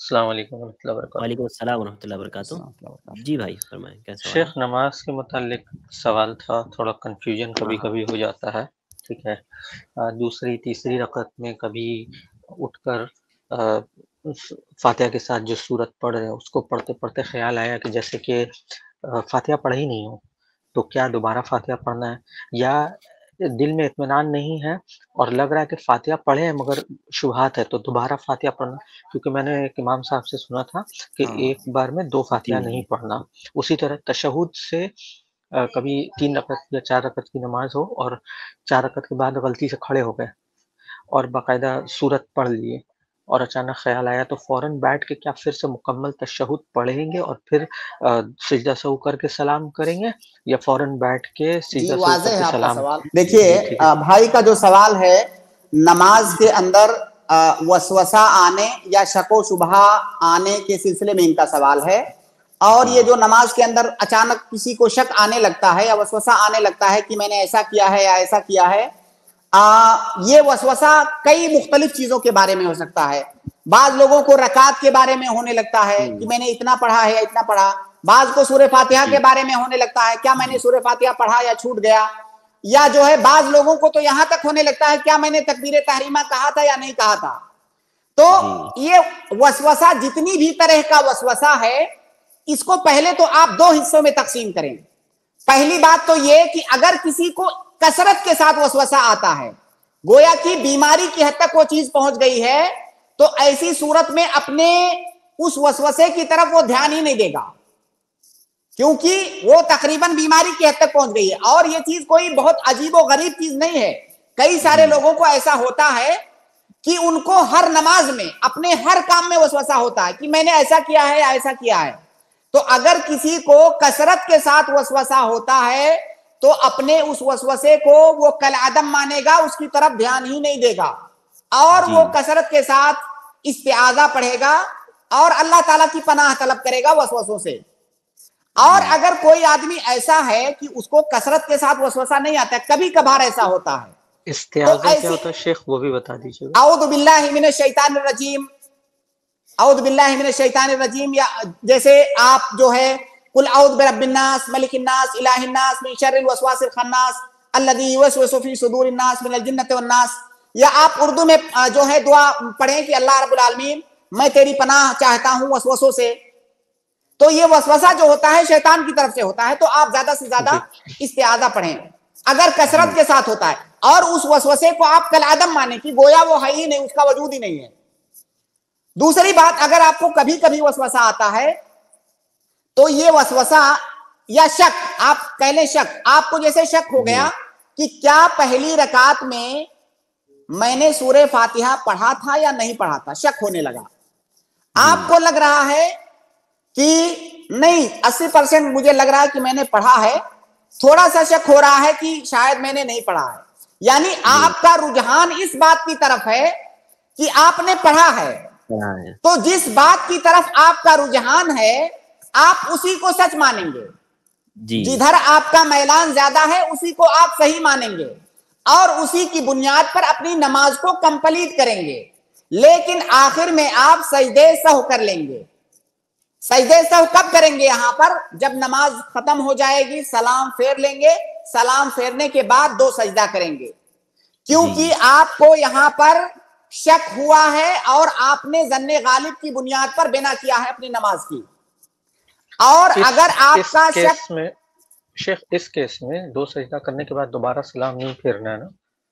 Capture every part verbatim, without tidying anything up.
السلام علیکم ورحمۃ اللہ وبرکاتہ۔ وعلیکم السلام ورحمۃ اللہ وبرکاتہ۔ السلام علیکم ورحمۃ اللہ۔ جی بھائی فرمائیں، کیا سوال ہے؟ شیخ نماز کے متعلق سوال تھا، تھوڑا کنفیوژن کبھی کبھی ہو جاتا ہے، ٹھیک ہے۔ آ، دوسری تیسری رکعت میں کبھی اٹھ کر آ، فاتحہ کے ساتھ جو سورت پڑھ رہے ہیں اس کو پڑھتے پڑھتے خیال آیا کہ جیسے کہ آ، فاتحہ پڑھ ہی نہیں ہو، تو کیا دوبارہ فاتحہ پڑھنا ہے، یا دل میں اطمینان نہیں ہے اور لگ رہا ہے کہ فاتحہ پڑھے ہیں مگر شبہات ہے تو دوبارہ فاتحہ پڑھنا؟ کیونکہ میں نے ایک امام صاحب سے سنا تھا کہ ہاں ایک بار میں دو فاتحہ جی نہیں پڑھنا۔ اسی طرح تشہد سے آ، کبھی تین رکعت یا چار رکعت کی نماز ہو اور چار رکعت کے بعد غلطی سے کھڑے ہو گئے اور باقاعدہ سورت پڑھ لیے اور اچانک خیال آیا تو فوراً بیٹھ کے کیا پھر سے مکمل تشہد پڑھیں گے اور پھر آ، سجدہ سہو کر کے سلام کریں گے، یا فوراً بیٹھ کے جی سجدہ سہو واضح کر ہے کے آپ کا سلام؟ سوال۔ جی دیکھیے ٹھیک ہے۔ آ، بھائی کا جو سوال ہے، نماز کے اندر آ، وسوسہ آنے یا شک و شبہ آنے کے سلسلے میں ان کا سوال ہے، اور یہ جو نماز کے اندر اچانک کسی کو شک آنے لگتا ہے یا وسوسہ آنے لگتا ہے کہ میں نے ایسا کیا ہے یا ایسا کیا ہے، آ، یہ وسوسہ کئی مختلف چیزوں کے بارے میں ہو سکتا ہے۔ بعض لوگوں کو رکعت کے بارے میں ہونے لگتا ہے کہ میں نے اتنا پڑھا ہے یا اتنا پڑھا، بعض کو سورہ فاتحہ کے بارے میں ہونے لگتا ہے کیا میں نے سورہ فاتحہ پڑھا یا چھوٹ گیا، یا جو ہے بعض لوگوں کو تو یہاں تک ہونے لگتا ہے کیا میں نے تکبیر تحریمہ کہا تھا یا نہیں کہا تھا۔ تو یہ وسوسہ جتنی بھی طرح کا وسوسہ ہے، اس کو پہلے تو آپ دو حصوں میں تقسیم کریں۔ پہلی بات تو یہ کہ اگر کسی کو کثرت کے ساتھ وسوسہ آتا ہے، گویا کہ بیماری کی حد تک وہ چیز پہنچ گئی ہے، تو ایسی صورت میں اپنے اس وسوسے کی طرف وہ دھیان ہی نہیں دے گا، کیونکہ وہ تقریباً بیماری کی حد تک پہنچ گئی ہے۔ اور یہ چیز کوئی بہت عجیب و غریب چیز نہیں ہے، کئی سارے لوگوں کو ایسا ہوتا ہے کہ ان کو ہر نماز میں اپنے ہر کام میں وسوسہ ہوتا ہے کہ میں نے ایسا کیا ہے یا ایسا کیا ہے۔ تو اگر کسی کو کثرت کے ساتھ وسوسہ ہوتا ہے تو اپنے اس وسوسے کو وہ کالعدم مانے گا، اس کی طرف دھیان ہی نہیں دے گا، اور وہ کثرت کے ساتھ استعاذہ پڑھے گا اور اللہ تعالیٰ کی پناہ طلب کرے گا وسوسوں سے۔ اور اگر کوئی آدمی ایسا ہے کہ اس کو کثرت کے ساتھ وسوسہ نہیں آتا ہے، کبھی کبھار ایسا ہوتا ہے، استعاذہ کیا ہوتا ہے شیخ، وہ بھی بتا دیجیے گا۔ اعوذ باللہ من الشیطان الرجیم، اعوذ باللہ من الشیطان الرجیم، یا جیسے آپ جو ہے قل اعوذ برب الناس ملک الناس الہ الناس من شر الوسواس الخناس الذی یوسوس فی صدور الناس من الجنۃ والناس، یا آپ اردو میں جو ہے دعا پڑھیں کہ اللہ رب العالمین میں تیری پناہ چاہتا ہوں وسوسوں سے۔ تو یہ وسوسہ جو ہوتا ہے شیطان کی طرف سے ہوتا ہے، تو آپ زیادہ سے زیادہ استعاذہ پڑھیں اگر کثرت کے ساتھ ہوتا ہے، اور اس وسوسے کو آپ کالعدم مانیں کہ گویا وہ ہے ہی نہیں، اس کا وجود ہی نہیں ہے۔ دوسری بات، اگر آپ کو کبھی کبھی وسوسہ آتا ہے تو یہ وسوسہ یا شک، آپ کہہ لیں شک، آپ کو جیسے شک ہو گیا کہ کیا پہلی رکعت میں میں نے سورہ فاتحہ پڑھا تھا یا نہیں پڑھا تھا، شک ہونے لگا۔ آپ کو لگ رہا ہے کہ نہیں، اسی پرسنٹ مجھے لگ رہا ہے کہ میں نے پڑھا ہے، تھوڑا سا شک ہو رہا ہے کہ شاید میں نے نہیں پڑھا ہے، یعنی آپ کا رجحان اس بات کی طرف ہے کہ آپ نے پڑھا ہے۔ تو جس بات کی طرف آپ کا رجحان ہے آپ اسی کو سچ مانیں گے، جدھر آپ کا میلان زیادہ ہے اسی کو آپ صحیح مانیں گے، اور اسی کی بنیاد پر اپنی نماز کو کمپلیٹ کریں گے۔ لیکن آخر میں آپ سجدے سہو کر لیں گے۔ سجدے سہو کب کریں گے؟ یہاں پر جب نماز ختم ہو جائے گی سلام پھیر لیں گے، سلام پھیرنے کے بعد دو سجدہ کریں گے، کیونکہ آپ کو یہاں پر شک ہوا ہے اور آپ نے ظن غالب کی بنیاد پر بنا کیا ہے اپنی نماز کی۔ اور اگر آپ کا شک میں شیخ اس کیس میں دو سجدہ کرنے کے بعد دوبارہ سلام نہیں پھیرنا ہے نا؟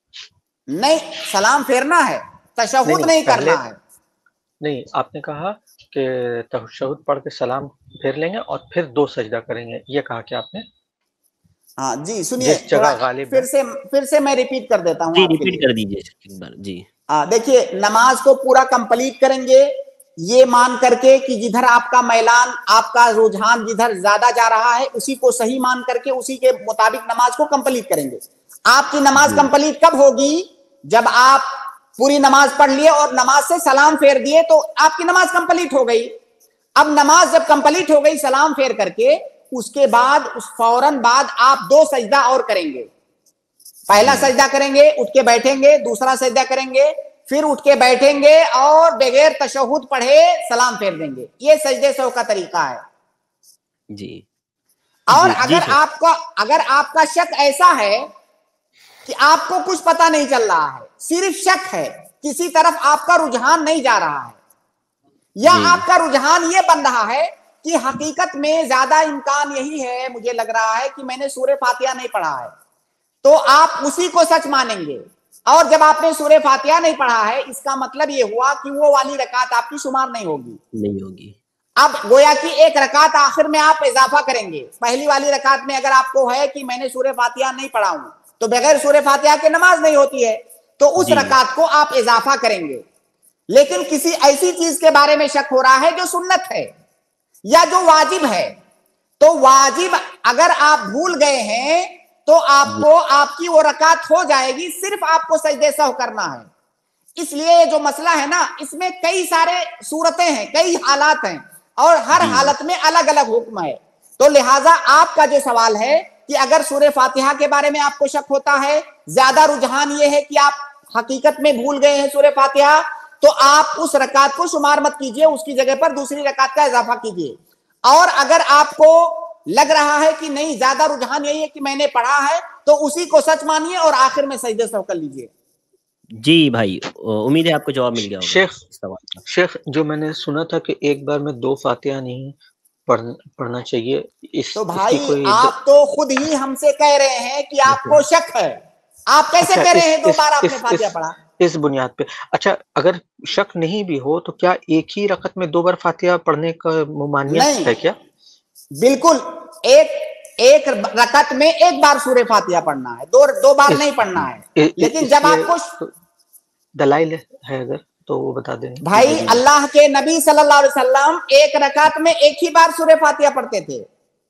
نہیں، سلام پھیرنا ہے، تشہد نہیں کرنا ہے۔ نہیں، آپ نے کہا کہ تشہد پڑھ کے سلام پھیر لیں گے اور پھر دو سجدہ کریں گے، یہ کہا کہ آپ نے؟ ہاں جی سنیے، جس جگہ غالب پھر سے پھر سے میں ریپیٹ کر دیتا ہوں جی آپ کے ریپیٹ لیے۔ کر دیجیے ایک بار جی۔ دیکھیے، نماز کو پورا کمپلیٹ کریں گے یہ مان کر کے کہ جدھر آپ کا میلان، آپ کا رجحان جدھر زیادہ جا رہا ہے اسی کو صحیح مان کر کے اسی کے مطابق نماز کو کمپلیٹ کریں گے۔ آپ کی نماز کمپلیٹ کب ہوگی؟ جب آپ پوری نماز پڑھ لیے اور نماز سے سلام پھیر دیے تو آپ کی نماز کمپلیٹ ہو گئی۔ اب نماز جب کمپلیٹ ہو گئی سلام پھیر کر کے، اس کے بعد اس فوراً بعد آپ دو سجدہ اور کریں گے۔ پہلا سجدہ کریں گے، اٹھ کے بیٹھیں گے، دوسرا سجدہ کریں گے، پھر اٹھ کے بیٹھیں گے اور بغیر تشہد پڑھے سلام پھیر دیں گے. یہ سجدے سہو کا طریقہ ہے. جی اور جی جی اگر سر. آپ کا اگر آپ کا شک ایسا ہے کہ آپ کو کچھ پتا نہیں چل رہا ہے, صرف شک ہے, کسی طرف آپ کا رجحان نہیں جا رہا ہے, یا جی آپ کا رجحان یہ بن رہا ہے کہ حقیقت میں زیادہ امکان یہی ہے, مجھے لگ رہا ہے کہ میں نے سورہ فاتحہ نہیں پڑھا ہے, تو آپ اسی کو سچ مانیں گے. اور جب آپ نے سورہ فاتحہ نہیں پڑھا ہے, اس کا مطلب یہ ہوا کہ وہ والی رکعت آپ کی شمار نہیں ہوگی, نہیں ہوگی. اب گویا کہ ایک رکعت آخر میں آپ اضافہ کریں گے. پہلی والی رکعت میں اگر آپ کو ہے کہ میں نے سورہ فاتحہ نہیں پڑھا ہوں, تو بغیر سورہ فاتحہ کے نماز نہیں ہوتی ہے, تو اس جی رکعت کو آپ اضافہ کریں گے. لیکن کسی ایسی چیز کے بارے میں شک ہو رہا ہے جو سنت ہے یا جو واجب ہے, تو واجب اگر آپ بھول گئے ہیں تو آپ جی کو آپ کی وہ رکعت ہو جائے گی, صرف آپ کو سجدے سہو کرنا ہے. اس لیے یہ جو مسئلہ ہے نا, اس میں کئی سارے صورتیں ہیں, کئی حالات ہیں, اور ہر جی حالت میں الگ الگ حکم ہے. تو لہٰذا آپ کا جو سوال ہے کہ اگر سورہ فاتحہ کے بارے میں آپ کو شک ہوتا ہے, زیادہ رجحان یہ ہے کہ آپ حقیقت میں بھول گئے ہیں سورہ فاتحہ, تو آپ اس رکعت کو شمار مت کیجئے, اس کی جگہ پر دوسری رکعت کا اضافہ کیجئے. اور اگر آپ کو لگ رہا ہے کہ نہیں زیادہ رجحان یہی ہے کہ میں نے پڑھا ہے, تو اسی کو سچ مانیے اور آخر میں سجدے سہو کر لیجئے. جی بھائی, امید ہے آپ کو جواب مل گیا ہوگا شیخ اس سوال کا. شیخ جو میں نے سنا تھا کہ ایک بار میں دو فاتحہ نہیں پڑھ- پڑھنا چاہیے, اس تو اس کی بھائی کوئی د... آپ تو خود ہی ہم سے کہہ رہے ہیں کہ آپ کو شک ہے, آپ کیسے اچھا کہہ رہے اس ہیں دو اس بار آپ اس نے اس فاتحہ پڑھا؟ اس بنیاد پہ, اچھا اگر شک نہیں بھی ہو تو کیا ایک ہی رکعت میں دو بار فاتحہ پڑھنے کا ممانعت نہیں, ہے کیا؟ بالکل ایک ایک رکعت میں ایک بار سورہ فاتحہ پڑھنا ہے, دو دو بار اس نہیں پڑھنا ہے. اس لیکن اس جب کے آپ کو دلائل ہے اگر تو وہ بتا دیں گے. بھائی, اللہ کے نبی صلی اللہ علیہ وسلم ایک رکعت میں ایک ہی بار سورہ فاتحہ پڑھتے تھے.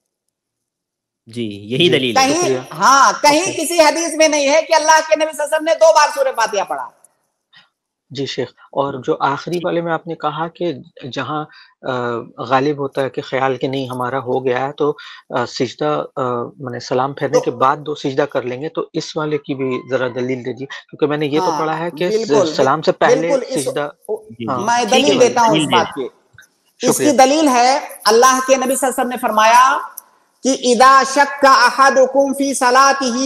جی یہی جی دلیل ہے. کہیں شکریہ. ہاں کہیں اوکے کسی حدیث میں نہیں ہے کہ اللہ کے نبی صلی اللہ علیہ وسلم نے دو بار سورہ فاتحہ پڑھا. جی شیخ, اور جو آخری والے میں آپ نے کہا کہ جہاں غالب ہوتا ہے کہ خیال کہ نہیں ہمارا ہو گیا ہے, تو سجدہ میں نے سلام پھیرنے تو کے بعد دو سجدہ کر لیں گے, تو اس والے کی بھی ذرا دلیل دیجیے, کیونکہ میں نے یہ تو ہاں پڑھا ہے کہ بالکل سلام سے پہلے بالکل اس سجدہ. جی ہاں جی میں ٹھیک ہے دلیل بھائی, دیتا ہوں اس دلیل دے بات کی. اس شکریہ. کی دلیل ہے اللہ کے نبی صلی اللہ علیہ وسلم نے فرمایا کہ اذا شک احدکم فی صلاتہ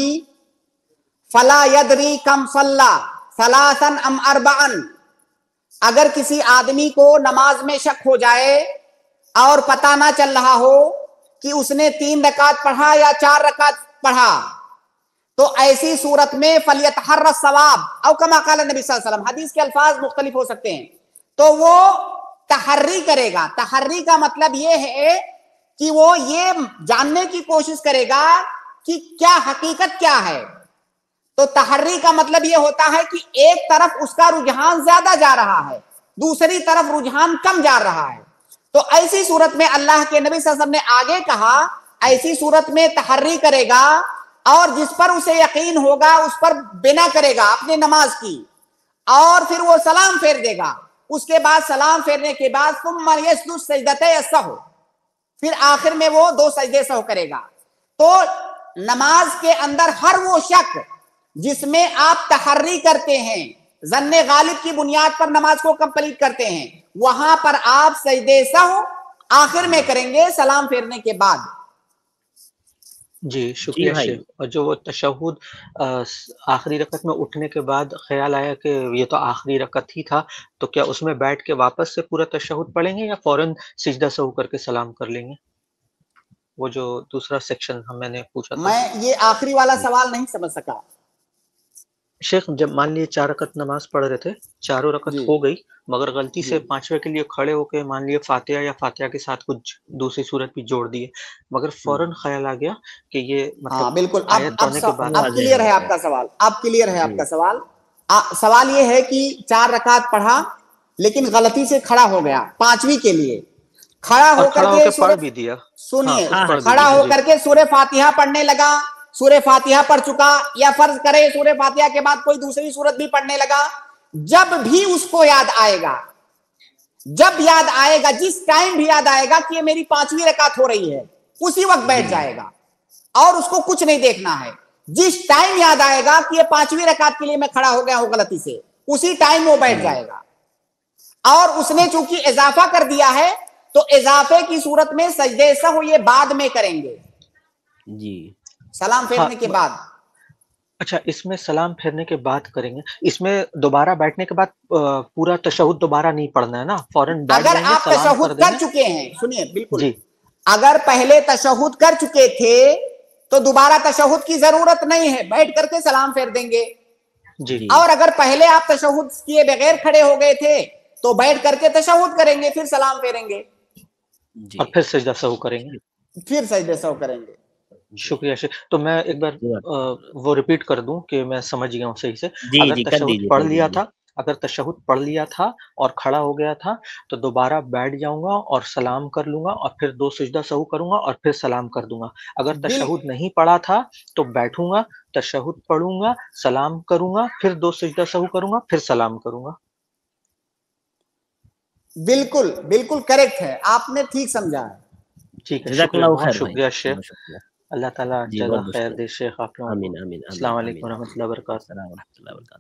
فلا یدری کم صلی ثلاثا ام اربعا, اگر کسی آدمی کو نماز میں شک ہو جائے اور پتہ نہ چل رہا ہو کہ اس نے تین رکعت پڑھا یا چار رکعت پڑھا, تو ایسی صورت میں فلیتحر الثواب او کما قال نبی صلی اللہ علیہ وسلم, حدیث کے الفاظ مختلف ہو سکتے ہیں, تو وہ تحری کرے گا. تحری کا مطلب یہ ہے کہ وہ یہ جاننے کی کوشش کرے گا کہ کیا حقیقت کیا ہے. تو تحری کا مطلب یہ ہوتا ہے کہ ایک طرف اس کا رجحان زیادہ جا رہا ہے, دوسری طرف رجحان کم جا رہا ہے. تو ایسی صورت میں اللہ کے نبی صلی اللہ علیہ وسلم نے آگے کہا, ایسی صورت میں تحری کرے گا اور جس پر اسے یقین ہوگا اس پر بنا کرے گا اپنے نماز کی, اور پھر وہ سلام پھیر دے گا. اس کے بعد سلام پھیرنے کے بعد ثم یسجد السجدتین السہو, پھر آخر میں وہ دو سجدے سہو کرے گا. تو نماز کے اندر ہر وہ شک جس میں آپ تحری کرتے ہیں, ظن غالب کی بنیاد پر نماز کو کمپلیٹ کرتے ہیں, وہاں پر آپ سجدے سہو آخر میں کریں گے سلام پھیرنے کے بعد. جی جی شکریہ بھائی, شیخ. اور جو وہ تشہد آخری رکعت میں اٹھنے کے بعد خیال آیا کہ یہ تو آخری رکعت ہی تھا, تو کیا اس میں بیٹھ کے واپس سے پورا تشہد پڑھیں گے یا فوراً سجدہ سہو کر کے سلام کر لیں گے؟ وہ جو دوسرا سیکشن ہم میں نے پوچھا تھا. میں یہ آخری والا سوال نہیں سمجھ سکا. شیخ جب مان لیے چار رکعت نماز پڑھ رہے تھے, چاروں رکعت جی ہو گئی, مگر غلطی سے جی پانچویں کے لیے کھڑے ہو کے مان لیے فاتحہ یا فاتحہ کے ساتھ کچھ دوسری صورت بھی جوڑ دیے, مگر فوراً خیال آ گیا کہ یہ ہاں مطلب بالکل. اب آیت اب پڑھنے کے بعد اب اب واضح کلیئر ہو ہے گیا. آپ کا سوال, اب کلیئر ہے آپ جی کا سوال. سوال یہ ہے کہ چار رکعت پڑھا لیکن غلطی سے کھڑا ہو گیا پانچویں کے لیے, کھڑا اور ہو کر کھڑا کے پڑھ سورہ, بھی دیا. ہاں سنیے, ہاں ہاں پڑھ بھی کھڑا دیا. ہو جی کر کے سورہ فاتحہ پڑھنے لگا, سورہ فاتحہ پڑھ چکا, یا فرض کرے سورہ فاتحہ کے بعد کوئی دوسری سورت بھی پڑھنے لگا, جب بھی اس کو یاد آئے گا, جب یاد آئے گا, جس ٹائم بھی یاد آئے گا کہ یہ میری پانچویں رکعت ہو رہی ہے, اسی وقت بیٹھ جی جائے گا اور اس کو کچھ نہیں دیکھنا ہے. جس ٹائم یاد آئے گا کہ یہ پانچویں رکعت کے لیے میں کھڑا ہو گیا ہوں غلطی سے, اسی ٹائم وہ بیٹھ جائے گا. اور اس نے چونکہ اضافہ کر دیا ہے تو اضافے کی صورت میں سجدے سہو یہ بعد میں کریں گے جی سلام پھیرنے کے بعد. اچھا اس میں سلام پھیرنے کے بعد کریں گے, اس میں دوبارہ بیٹھنے کے بعد پورا تشہد دوبارہ نہیں پڑھنا ہے نا, فوراً بیٹھ اگر جائیں گے آپ سلام کر تشہد دیں کر گے. چکے ہیں, سنیے بالکل, جی اگر پہلے تشہد کر چکے تھے تو دوبارہ تشہد کی ضرورت نہیں ہے, بیٹھ کر کے سلام پھیر دیں گے. جی اور اگر پہلے آپ تشہد کیے بغیر کھڑے ہو گئے تھے تو بیٹھ کر کے تشہد کریں گے, پھر سلام پھیریں گے, جی اور پھر سجدہ سہو کریں گے. پھر سجدے سہو کریں گے. شکریہ شکریہ. تو میں ایک بار وہ ریپیٹ کر دوں کہ میں سمجھ گیا ہوں صحیح سے. جی اگر جی کر تشہد دیجیے پڑھ کر لیا دیجیے تھا اگر تشہد پڑھ لیا تھا اور کھڑا ہو گیا تھا تو دوبارہ بیٹھ جاؤں گا اور سلام کر لوں گا اور پھر دو سجدہ سہو کروں گا اور پھر سلام کر دوں گا. اگر تشہد نہیں پڑھا تھا تو بیٹھوں گا, تشہد پڑھوں گا, سلام کروں گا, پھر دو سجدہ سہو کروں گا, پھر سلام کروں گا. بالکل بالکل کریکٹ ہے, آپ نے ٹھیک سمجھا ہے. ٹھیک ہے, جزاک شکریہ, اللہ بہت خیر بھائی, شکریہ شیخ. بہت شکریہ. اللہ تعالیٰ جی جزا بہت بہت خیر شکریہ. دے شیخ آپ لوگوں کو. آمین آمین آمین السلام آمین. علیکم و رحمۃ اللہ وبرکاتہ. السلام ورحمۃ اللہ وبرکاتہ.